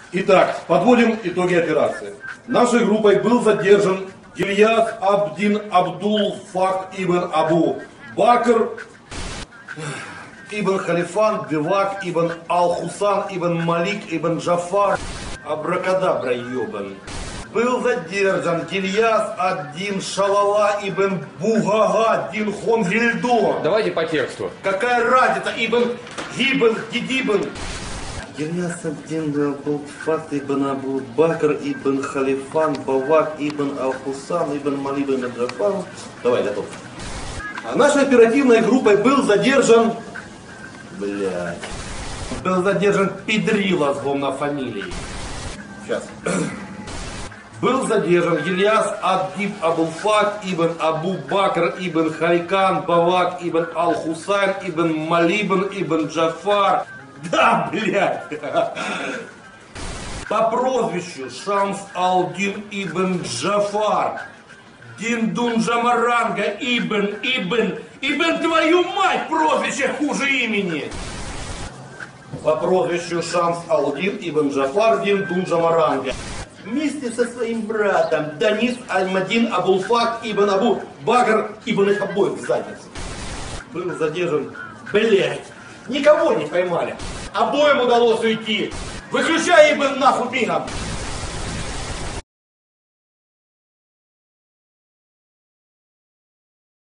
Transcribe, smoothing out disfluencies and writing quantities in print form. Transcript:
Итак, подводим итоги операции. Нашей группой был задержан Ильяс Абдин Абдул Фах ибн Абу Бакр ибн Халифан Бивак ибн Ал-Хусан ибн Малик ибн Джафар Абракадабра ебан. Был задержан Ильяс Аддин Шалала ибн Бугага Дин Хонгильдо. Давайте по тексту. Какая разница, ибн Гибн Гидибн. Ильяс Аддин Абулфат ибн Абу Бакр ибн Халифан Бавак ибн Ал-Хусан ибн Малик ибн Джафар. Давай, готов. А нашей оперативной группой был задержан... Был задержан Педрила с говнофамилией. Сейчас. Был задержан Ильяс Аддиб Абулфак ибн Абу Бакр ибн Харикан Бавак ибн Ал-Хусайн ибн Малибн ибн Джафар. Да, блядь! По прозвищу Шамс Алдин ибн Джафар. Диндун Джамаранга ибн твою мать, прозвище хуже имени. По прозвищу Шамс Алдин ибн Джафар Диндун Джамаранга. Вместе со своим братом Данис Альмадин Абулфак ибн Абу Бакр ибн их обоих в задницу. Был задержан, блять, никого не поймали. Обоим удалось уйти. Выключай ибн нахуй мигом.